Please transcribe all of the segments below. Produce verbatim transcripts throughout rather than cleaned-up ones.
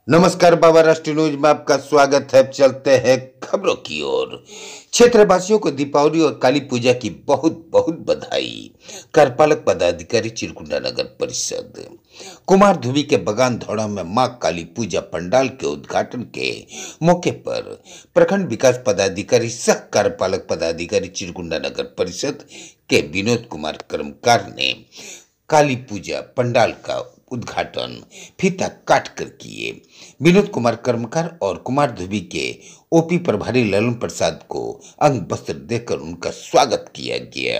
नमस्कार बाबा राष्ट्रीय न्यूज में आपका स्वागत है। चलते हैं खबरों की ओर। क्षेत्रवासियों को दीपावली और काली पूजा की बहुत बहुत बधाई। कार्यपालक पदाधिकारी चिरकुंडा नगर परिषद कुमार धुबी के बगान धौड़ा में मां काली पूजा पंडाल के उद्घाटन के मौके पर प्रखंड विकास पदाधिकारी सह कार्यपालक पदाधिकारी चिरकुंडा नगर परिषद के विनोद कुमार कर्मकार ने काली पूजा पंडाल का उद्घाटन फीता काट कर किए। विनोद कुमार कर्मकार और कुमार धुबी के ओपी प्रभारी ललन प्रसाद को अंग वस्त्र देकर उनका स्वागत किया गया।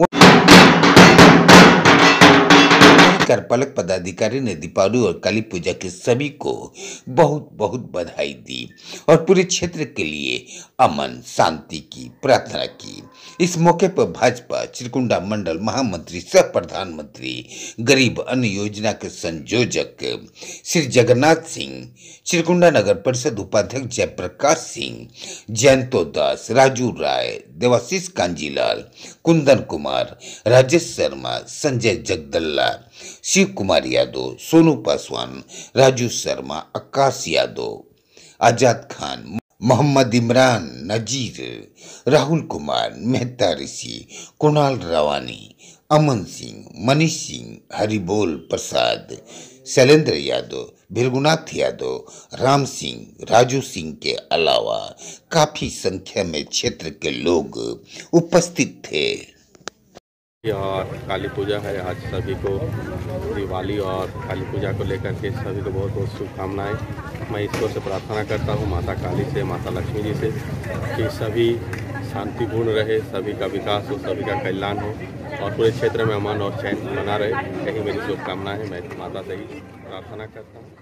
कार्यपालक पदाधिकारी ने दीपावली और काली पूजा के सभी को बहुत बहुत बधाई दी और पूरे क्षेत्र के लिए अमन शांति की प्रार्थना की। इस मौके पर भाजपा चिरकुंडा मंडल महामंत्री सह प्रधानमंत्री गरीब अन्न योजना के संयोजक श्री जगन्नाथ सिंह, चिरकुंडा नगर परिषद उपाध्यक्ष जयप्रकाश सिंह, जयंतो दास, राजू राय, देवाशीष कांजीलाल, कुंदन कुमार, राजेश शर्मा, संजय जगदल्ला, शिव कुमार यादव, सोनू पासवान, राजू शर्मा, आकाश यादव, आजाद खान, मोहम्मद इमरान, नजीर, राहुल कुमार, मेहता ऋषि, कुणाल रवानी, अमन सिंह, मनीष सिंह, हरिबोल प्रसाद, शैलेंद्र यादव, भिरगुनाथ यादव, राम सिंह, राजू सिंह के अलावा काफी संख्या में क्षेत्र के लोग उपस्थित थे। और काली पूजा है आज। सभी को दिवाली और काली पूजा को लेकर के सभी को बहुत बहुत शुभकामनाएं। मैं ईश्वर से प्रार्थना करता हूं, माता काली से, माता लक्ष्मी जी से, कि सभी शांतिपूर्ण रहे, सभी का विकास हो, सभी का कल्याण हो और पूरे क्षेत्र में अमन और चैन बना रहे। यही मेरी शुभकामना है। मैं माता से ही प्रार्थना करता हूँ।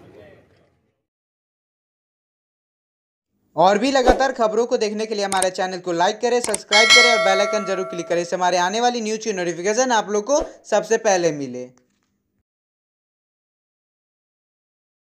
और भी लगातार खबरों को देखने के लिए हमारे चैनल को लाइक करें, सब्सक्राइब करें और बेल आइकन जरूर क्लिक करें। इससे हमारे आने वाली न्यूज़ की नोटिफिकेशन आप लोग को सबसे पहले मिले।